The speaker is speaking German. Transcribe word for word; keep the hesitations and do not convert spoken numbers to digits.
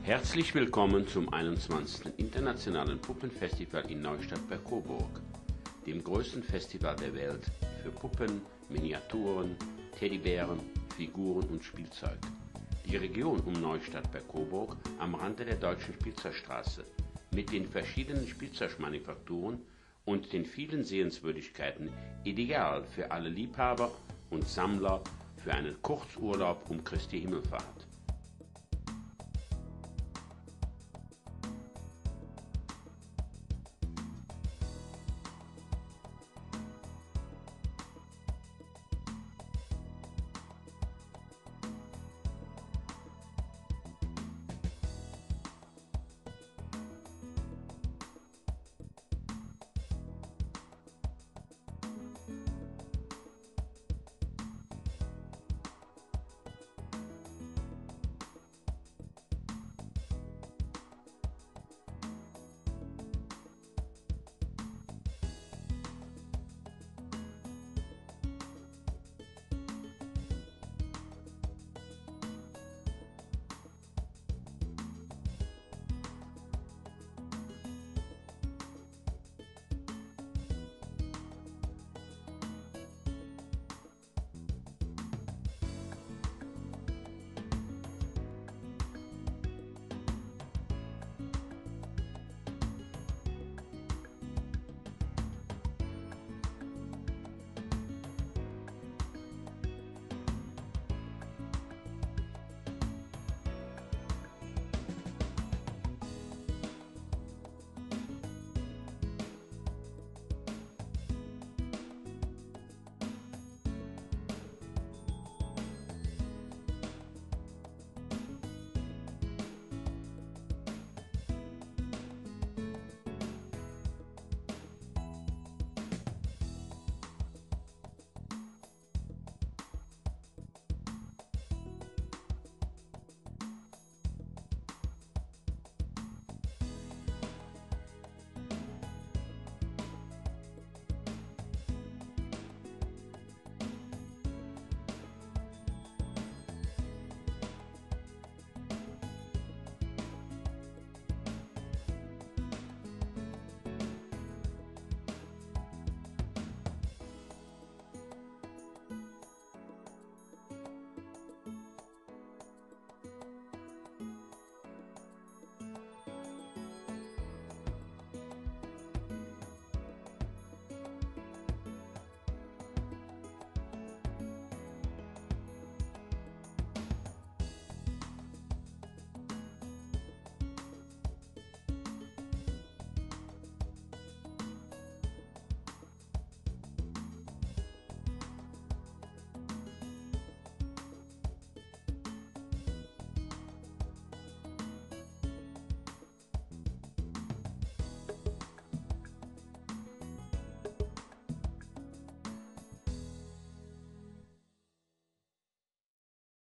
Herzlich willkommen zum einundzwanzigsten Internationalen Puppenfestival in Neustadt bei Coburg, dem größten Festival der Welt für Puppen, Miniaturen, Teddybären, Figuren und Spielzeug. Die Region um Neustadt bei Coburg am Rande der Deutschen Spielzeugstraße mit den verschiedenen Spielzeugmanufakturen und den vielen Sehenswürdigkeiten ideal für alle Liebhaber und Sammler für einen Kurzurlaub um Christi Himmelfahrt.